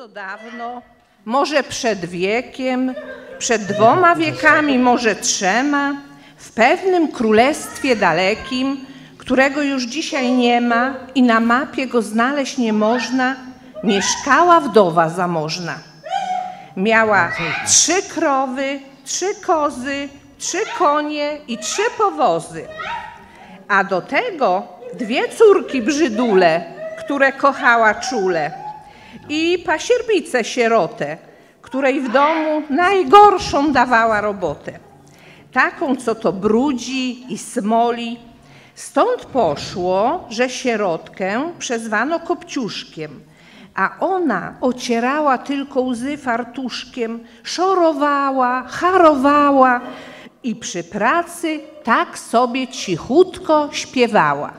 bardzo dawno, może przed wiekiem, przed 2 wiekami, może 3, w pewnym królestwie dalekim, którego już dzisiaj nie ma i na mapie go znaleźć nie można, mieszkała wdowa zamożna. Miała 3 krowy, 3 kozy, 3 konie i 3 powozy. A do tego 2 córki brzydule, które kochała czule, i pasierbicę sierotę, której w domu najgorszą dawała robotę. Taką, co to brudzi i smoli. Stąd poszło, że sierotkę przezwano Kopciuszkiem, a ona ocierała tylko łzy fartuszkiem, szorowała, charowała i przy pracy tak sobie cichutko śpiewała.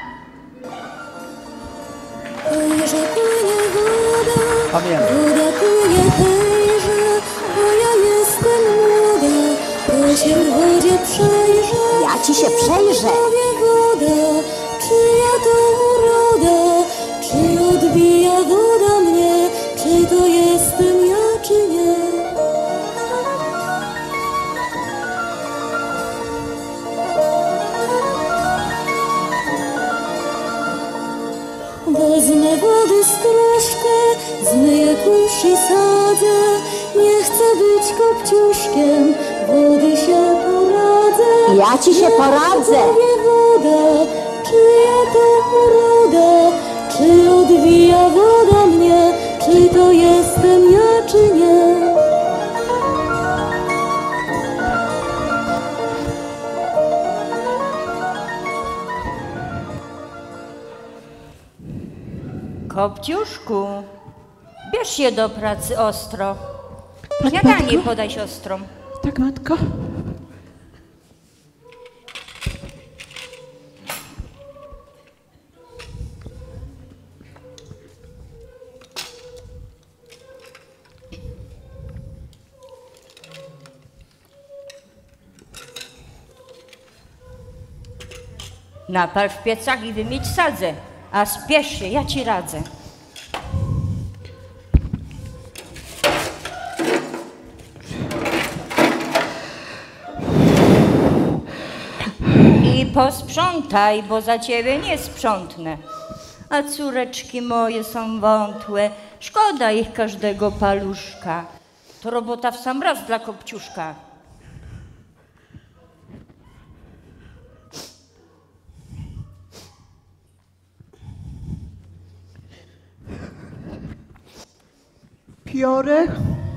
Hejże płynie woda, woda płynie hejże, a ja jestem młoda, to się w wodzie przejrzę. Ja ci się przejrzę. Woda, czyja to uroda, czy odbija woda mnie, czy to jestem ja, czy nie. Wezmę wody stróżkę, zmyję kurz i sadzę. Nie chcę być Kopciuszkiem, wody się poradzę. Ja ci się poradzę. Woda, czyja to uroda, czy odbija woda mnie, czy to jestem ja, czy nie. Kopciuszku, bierz się do pracy ostro. Śniadanie podaj siostrom. Tak, matko. Napal w piecach i wymieć sadzę, a spiesz się, ja ci radzę. I posprzątaj, bo za ciebie nie sprzątnę. A córeczki moje są wątłe, szkoda ich każdego paluszka. To robota w sam raz dla Kopciuszka. Piorę,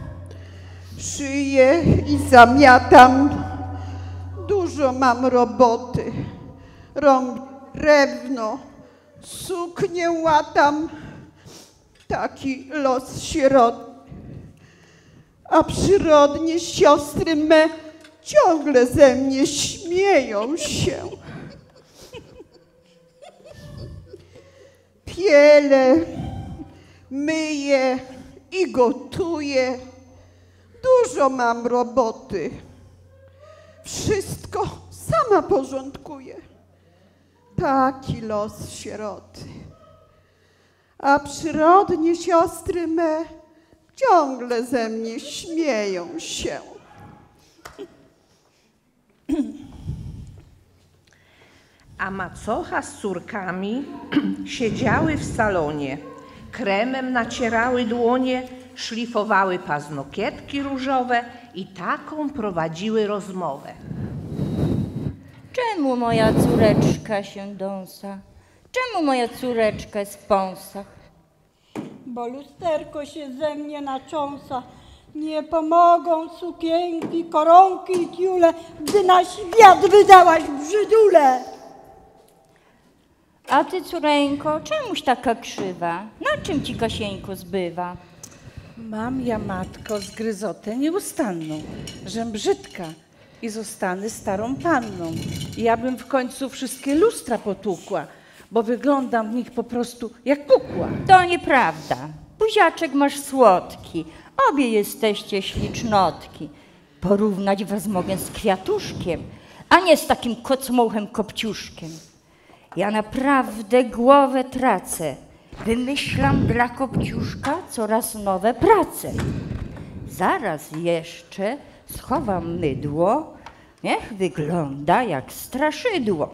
szyję i zamiatam. Dużo mam roboty. Rąb drewno, suknię łatam. Taki los sieroty. A przyrodnie siostry me ciągle ze mnie śmieją się. Pielę, myję i gotuję. Dużo mam roboty. Wszystko sama porządkuję. Taki los sieroty. A przyrodnie siostry me ciągle ze mnie śmieją się. A macocha z córkami siedziały w salonie, kremem nacierały dłonie, szlifowały paznokietki różowe i taką prowadziły rozmowę. Czemu moja córeczka się dąsa? Czemu moja córeczka jest w pąsach? Bo lusterko się ze mnie nacząsa. Nie pomogą sukienki, koronki i tiule, gdy na świat wydałaś brzydule. A ty, córeńko, czemuś taka krzywa? Na czym ci Kasieńko zbywa? Mam ja, matko, zgryzotę nieustanną, żem brzydka i zostanę starą panną. I ja bym w końcu wszystkie lustra potłukła, bo wyglądam w nich po prostu jak kukła. To nieprawda. Buziaczek masz słodki. Obie jesteście ślicznotki. Porównać was mogę z kwiatuszkiem, a nie z takim kocmołchem Kopciuszkiem. Ja naprawdę głowę tracę. Wymyślam dla Kopciuszka coraz nowe prace. Zaraz jeszcze schowam mydło, niech wygląda jak straszydło.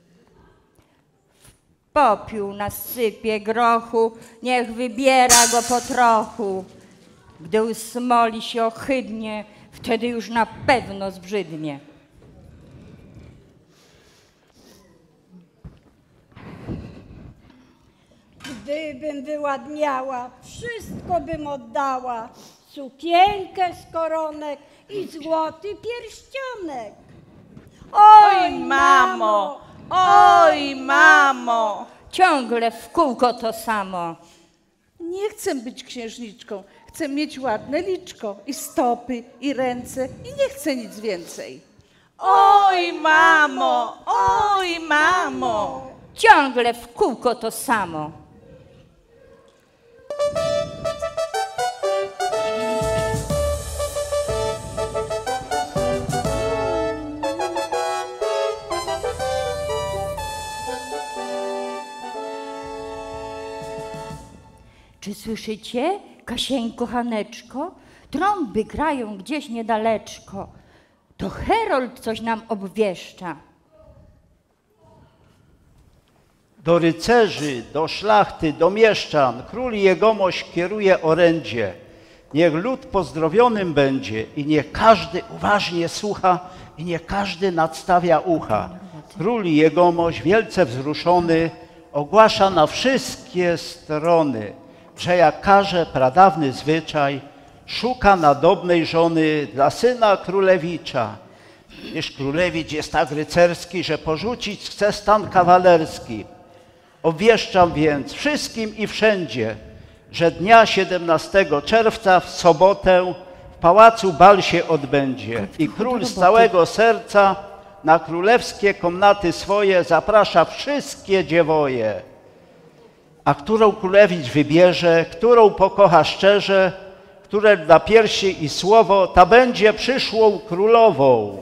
W popiół nasypie grochu, niech wybiera go po trochu. Gdy usmoli się ohydnie, wtedy już na pewno zbrzydnie. Gdybym wyładniała, wszystko bym oddała. Sukienkę z koronek i złoty pierścionek. Oj, mamo! Oj, mamo! Ciągle w kółko to samo. Nie chcę być księżniczką. Chcę mieć ładne liczko i stopy, i ręce i nie chcę nic więcej. Oj, mamo! Oj, mamo! Ciągle w kółko to samo. Czy słyszycie, Kasieńko, Haneczko? Trąby grają gdzieś niedaleczko. To Herold coś nam obwieszcza. Do rycerzy, do szlachty, do mieszczan król jegomość kieruje orędzie. Niech lud pozdrowionym będzie i niech każdy uważnie słucha i niech każdy nadstawia ucha. Król jegomość wielce wzruszony ogłasza na wszystkie strony, że jak każe pradawny zwyczaj, szuka nadobnej żony dla syna królewicza. Iż królewicz jest tak rycerski, że porzucić chce stan kawalerski. Obwieszczam więc wszystkim i wszędzie, że dnia 17 czerwca w sobotę w pałacu bal się odbędzie i król z całego serca na królewskie komnaty swoje zaprasza wszystkie dziewoje. A którą królewicz wybierze, którą pokocha szczerze, które da piersi i słowo, ta będzie przyszłą królową.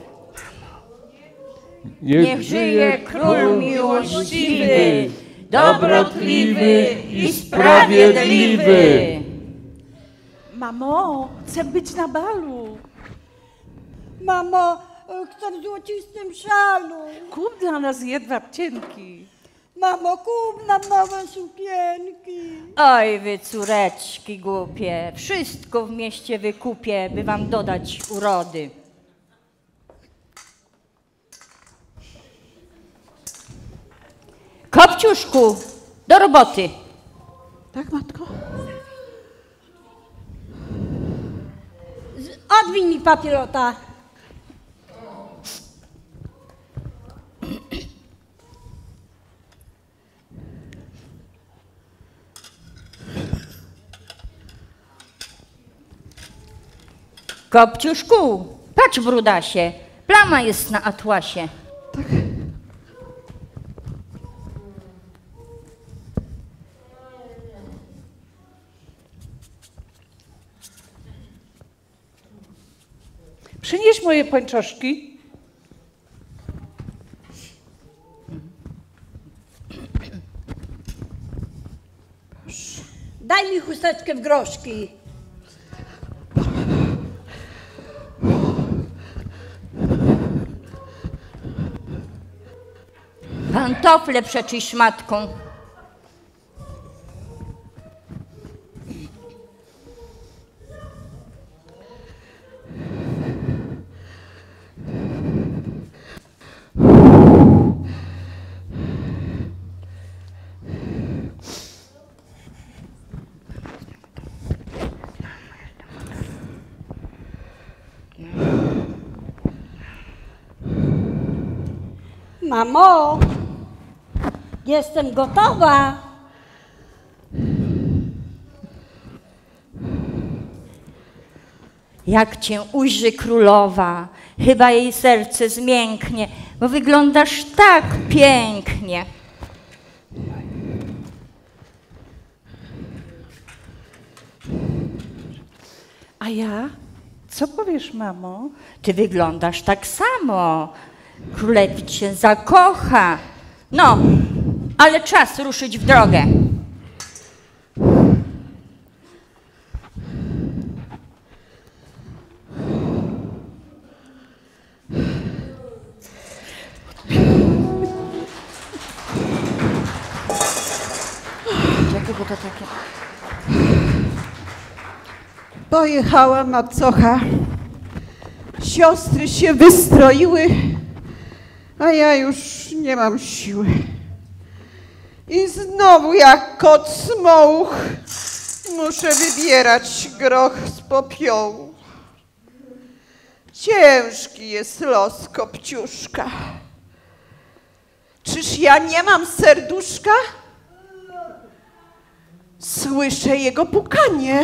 Niech żyje król miłościwy, dobrotliwy i sprawiedliwy. Mamo, chcę być na balu. Mamo, chcę w złocistym szalu. Kup dla nas jedwab cienki. Mamo, kup nam nowe sukienki. Oj, wy córeczki głupie, wszystko w mieście wykupię, by wam dodać urody. Kopciuszku, do roboty. Tak, matko? Odwiń mi papierota. Kopciuszku, patrz brudasie, plama jest na atłasie. Przynieś moje pończoszki. Daj mi chusteczkę w groszki. Pantofle przeczyść matką. Mamo, jestem gotowa. Jak cię ujrzy królowa, chyba jej serce zmięknie, bo wyglądasz tak pięknie. A ja? Co powiesz, mamo? Ty wyglądasz tak samo. Królewicz się zakocha. No, ale czas ruszyć w drogę. bo to takie... Pojechała macocha. Siostry się wystroiły, a ja już nie mam siły. I znowu jak kot smołuch muszę wybierać groch z popiołu. Ciężki jest los Kopciuszka. Czyż ja nie mam serduszka? Słyszę jego pukanie.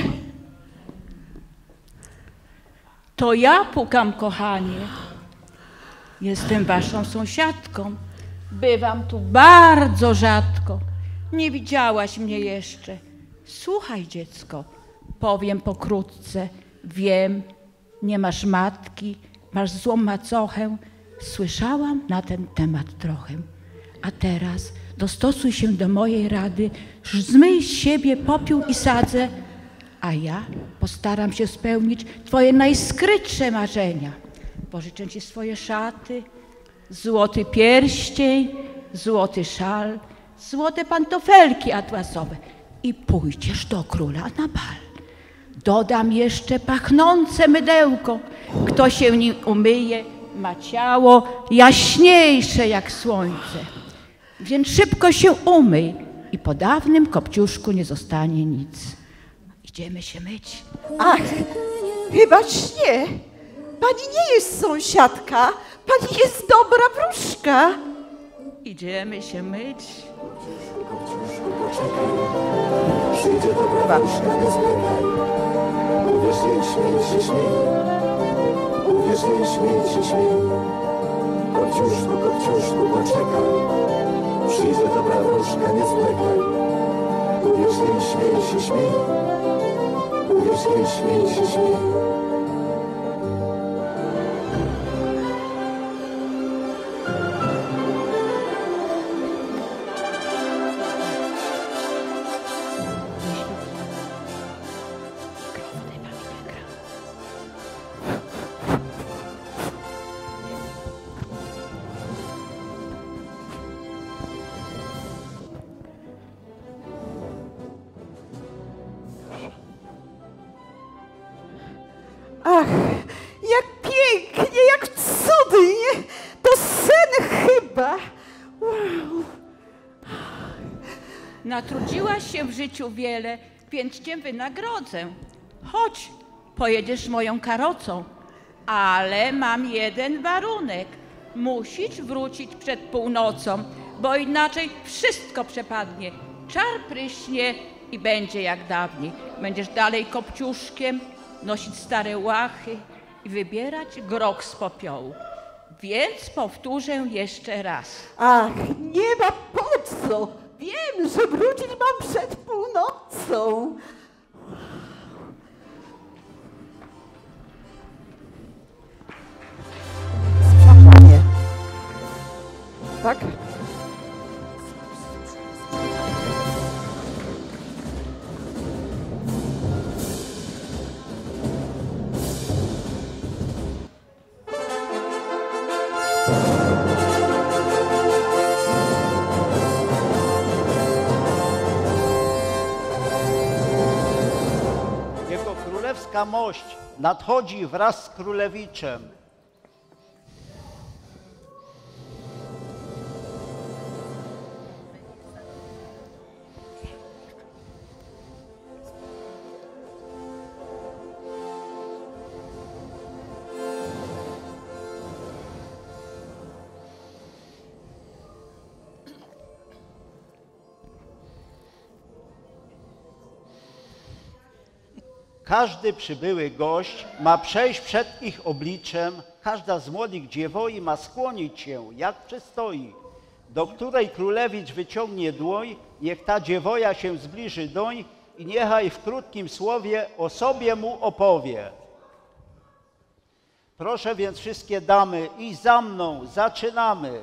To ja pukam, kochanie. Jestem waszą sąsiadką. Bywam tu bardzo rzadko. Nie widziałaś mnie jeszcze. Słuchaj, dziecko, powiem pokrótce. Wiem, nie masz matki, masz złą macochę. Słyszałam na ten temat trochę. A teraz dostosuj się do mojej rady, zmyj z siebie popiół i sadzę, a ja postaram się spełnić twoje najskrytsze marzenia. Pożyczę ci swoje szaty, złoty pierścień, złoty szal, złote pantofelki atłasowe i pójdziesz do króla na bal. Dodam jeszcze pachnące mydełko. Kto się nim umyje, ma ciało jaśniejsze jak słońce. Więc szybko się umyj i po dawnym Kopciuszku nie zostanie nic. Idziemy się myć. Ach, chyba nie. Pani nie jest sąsiadka, pani jest dobra wróżka. Idziemy się myć. Przyjdzie dobra wróżka, nie zwlekaj. Uwierz jej, śmiej się, śmiej. Uwierz jej, śmiej się, śmiej. Kopciuszku, Kopciuszku, poczekaj. Przyjdzie dobra wróżka, nie zwlekaj. Uwierz jej, śmiej się, śmiej. Uwierz jej, śmiej się, śmiej. Ach, jak pięknie, jak cudnie. To sen chyba. Wow. Natrudziłaś się w życiu wiele, więc cię wynagrodzę. Chodź, pojedziesz moją karocą, ale mam jeden warunek. Musisz wrócić przed północą, bo inaczej wszystko przepadnie. Czar pryśnie i będzie jak dawniej. Będziesz dalej Kopciuszkiem, nosić stare łachy i wybierać groch z popiołu. Więc powtórzę jeszcze raz. Ach, nie ma po co. Wiem, że wrócić mam przed północą. Spokojnie. Tak? Jego królewska mość nadchodzi wraz z królewiczem. Każdy przybyły gość ma przejść przed ich obliczem, każda z młodych dziewoi ma skłonić się, jak przystoi. Do której królewicz wyciągnie dłoń, niech ta dziewoja się zbliży doń i niechaj w krótkim słowie o sobie mu opowie. Proszę więc wszystkie damy, iść za mną, zaczynamy.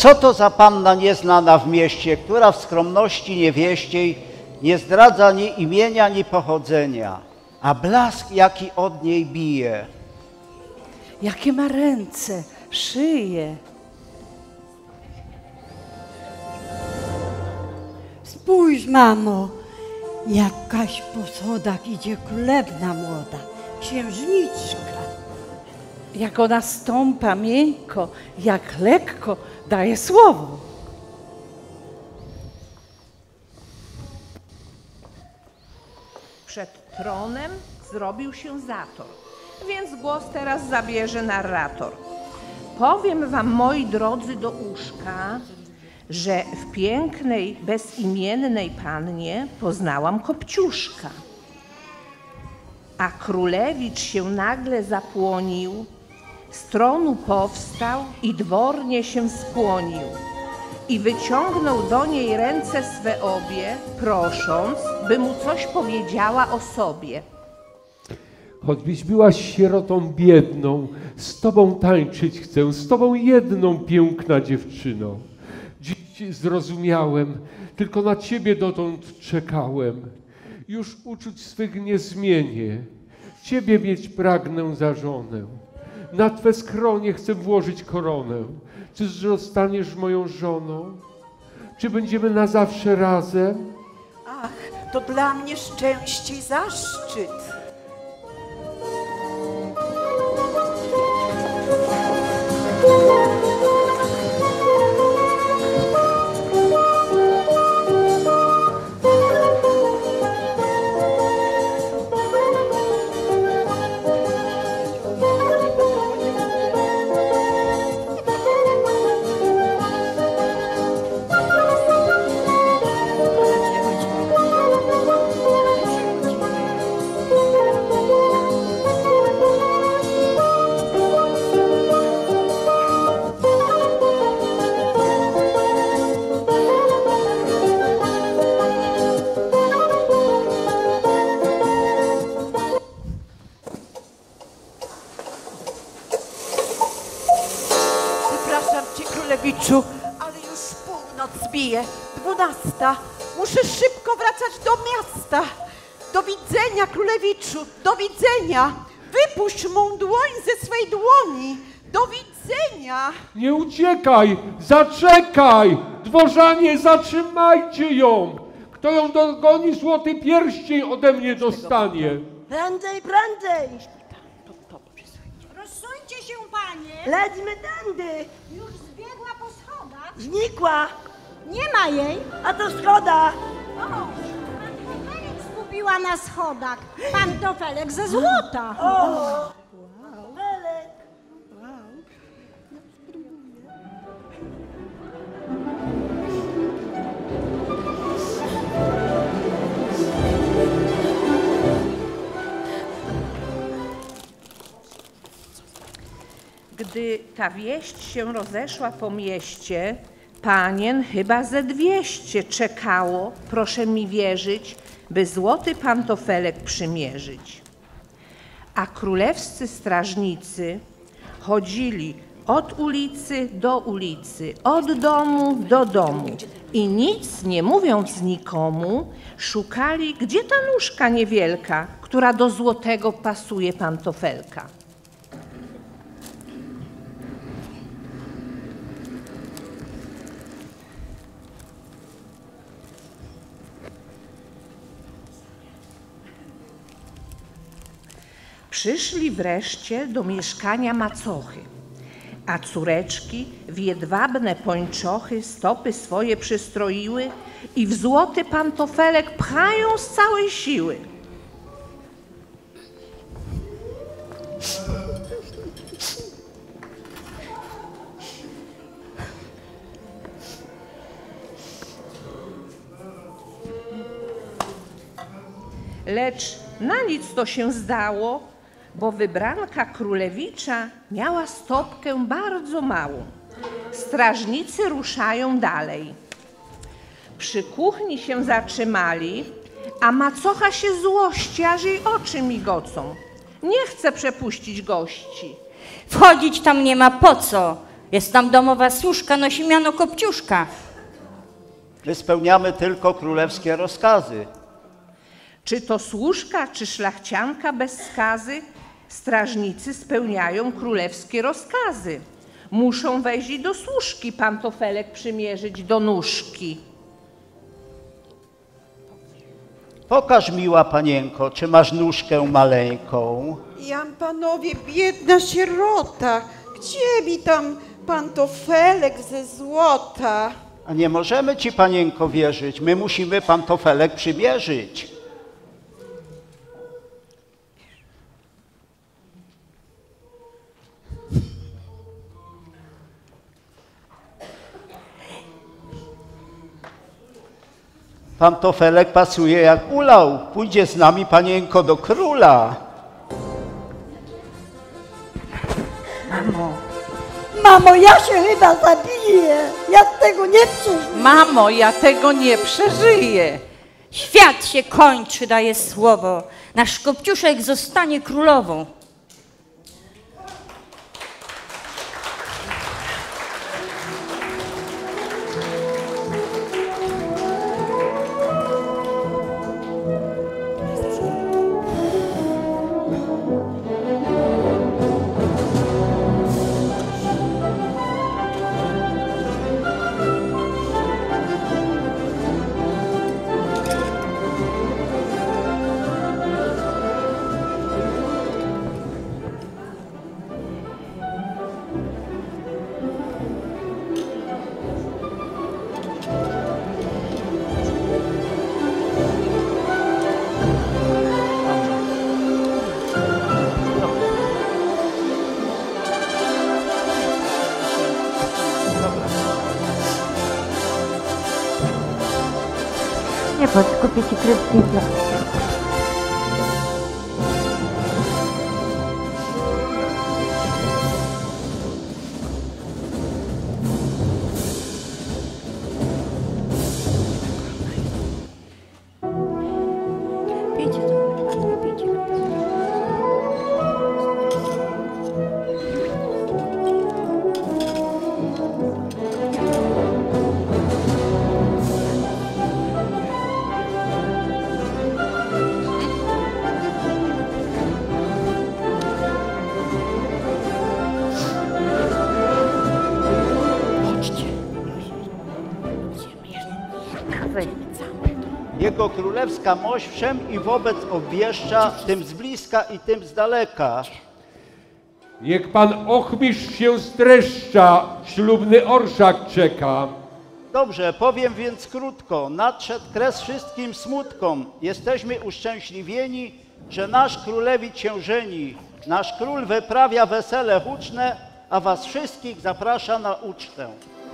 co to za panna nieznana w mieście, która w skromności niewieściej nie zdradza ni imienia, ni pochodzenia, a blask jaki od niej bije. Jakie ma ręce, szyję. Spójrz, mamo, jakaś po schodach idzie królewna młoda, księżniczka. Jak ona stąpa miękko, jak lekko daje słowo. Przed tronem zrobił się zator, więc głos teraz zabierze narrator. Powiem wam, moi drodzy, do uszka, że w pięknej, bezimiennej pannie poznałam Kopciuszka. A królewicz się nagle zapłonił, z tronu powstał i dwornie się skłonił. I wyciągnął do niej ręce swe obie, prosząc, by mu coś powiedziała o sobie. Choćbyś była sierotą biedną, z tobą tańczyć chcę, z tobą jedną, piękna dziewczyno. Dziś zrozumiałem, tylko na ciebie dotąd czekałem. Już uczuć swych nie zmienię, ciebie mieć pragnę za żonę. Na twe skronie chcę włożyć koronę. Czy zostaniesz moją żoną? Czy będziemy na zawsze razem? Ach, to dla mnie szczęście i zaszczyt. Królewiczu, ale już północ bije, 12. Muszę szybko wracać do miasta. Do widzenia, królewiczu, do widzenia. Wypuść mą dłoń ze swej dłoni. Do widzenia. Nie uciekaj, zaczekaj! Dworzanie, zatrzymajcie ją! Kto ją dogoni, złoty pierścień ode mnie dostanie. Prędzej, prędzej! Rozsuńcie się, panie! Lećmy tędy! Już zbiegła po schodach. Znikła! Nie ma jej. A to szkoda! O, pantofelek zgubiła na schodach. Pantofelek ze złota. O! Felek! Gdy ta wieść się rozeszła po mieście, panien chyba ze 200 czekało, proszę mi wierzyć, by złoty pantofelek przymierzyć. A królewscy strażnicy chodzili od ulicy do ulicy, od domu do domu i nic nie mówiąc nikomu, szukali, gdzie ta nóżka niewielka, która do złotego pasuje pantofelka. Przyszli wreszcie do mieszkania macochy, a córeczki w jedwabne pończochy stopy swoje przystroiły i w złoty pantofelek pchają z całej siły. Lecz na nic to się zdało, bo wybranka królewicza miała stopkę bardzo małą. Strażnicy ruszają dalej. Przy kuchni się zatrzymali, a macocha się złości, aż jej oczy migocą. Nie chce przepuścić gości. Wchodzić tam nie ma po co. Jest tam domowa służka, nosi miano Kopciuszka. My spełniamy tylko królewskie rozkazy. Czy to służka, czy szlachcianka bez skazy, strażnicy spełniają królewskie rozkazy. Muszą wejść do służki, pantofelek przymierzyć do nóżki. Pokaż, miła panienko, czy masz nóżkę maleńką. Jam, panowie, biedna sierota. Gdzie mi tam pantofelek ze złota? A nie możemy ci, panienko, wierzyć. My musimy pantofelek przymierzyć. Pantofelek pasuje jak ulał. Pójdzie z nami, panienko, do króla. Mamo, ja się chyba zabiję. Ja tego nie przeżyję. Mamo, ja tego nie przeżyję. Świat się kończy, daje słowo. Nasz Kopciuszek zostanie królową. Nie chodź, kupię ci kredki. Pijcie to, panie, pijcie. Jego królewska mość wszem i wobec obwieszcza, tym z bliska i tym z daleka. Niech pan ochmistrz się streszcza, ślubny orszak czeka. Dobrze, powiem więc krótko. Nadszedł kres wszystkim smutkom. Jesteśmy uszczęśliwieni, że nasz królewicz się żeni. Nasz król wyprawia wesele huczne, a was wszystkich zaprasza na ucztę.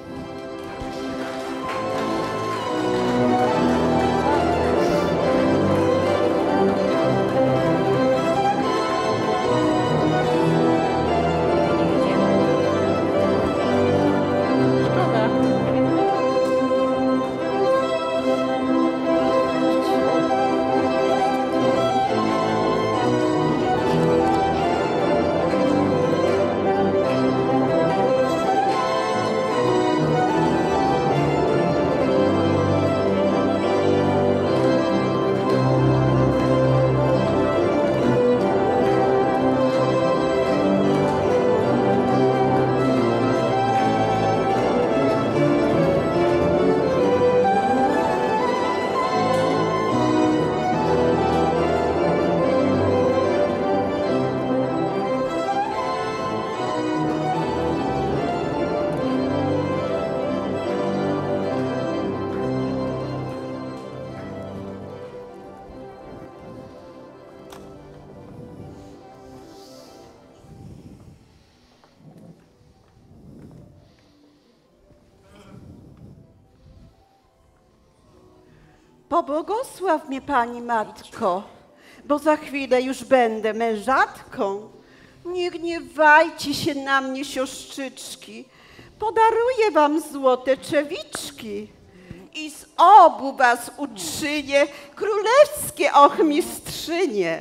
Pobłogosław mnie, pani matko, bo za chwilę już będę mężatką. Nie gniewajcie się na mnie, siostrzyczki. Podaruję wam złote czewiczki i z obu was uczynię królewskie ochmistrzynie.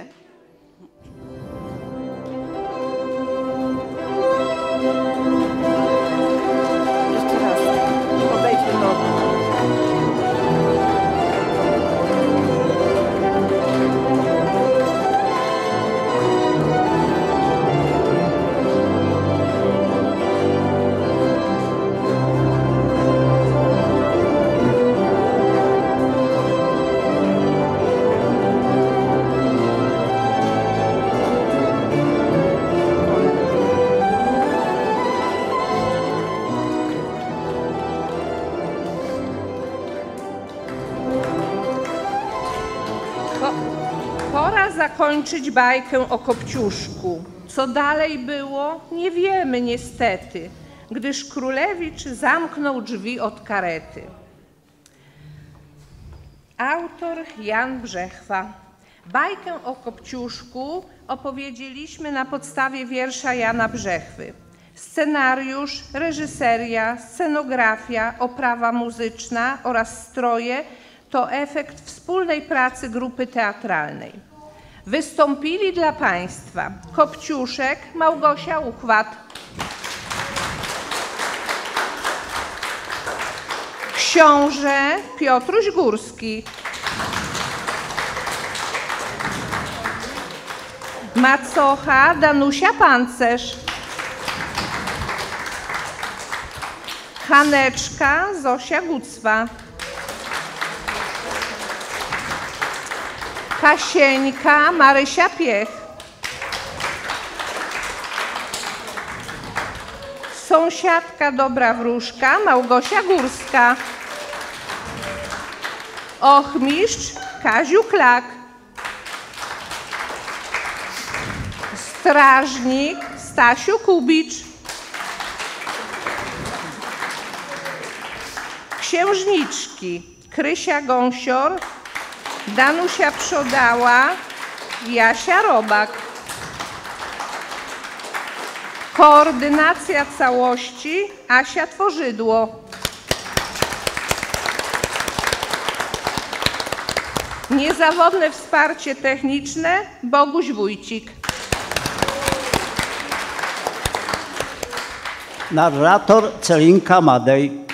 Pora zakończyć bajkę o Kopciuszku. Co dalej było, nie wiemy niestety, gdyż królewicz zamknął drzwi od karety. Autor Jan Brzechwa. Bajkę o Kopciuszku opowiedzieliśmy na podstawie wiersza Jana Brzechwy. Scenariusz, reżyseria, scenografia, oprawa muzyczna oraz stroje to efekt wspólnej pracy grupy teatralnej. Wystąpili dla Państwa Kopciuszek, Małgosia Uchwat, książę Piotruś Górski, macocha Danusia Pancerz, Haneczka Zosia Gucwa, Kasieńka Marysia Piech, sąsiadka dobra wróżka Małgosia Górska, ochmistrz Kaziu Klak, strażnik Stasiu Kubicz, księżniczki Krysia Gąsior, Danusia Przodała, Jasia Robak. Koordynacja całości Asia Tworzydło. Niezawodne wsparcie techniczne Boguś Wójcik. Narrator Celinka Madej.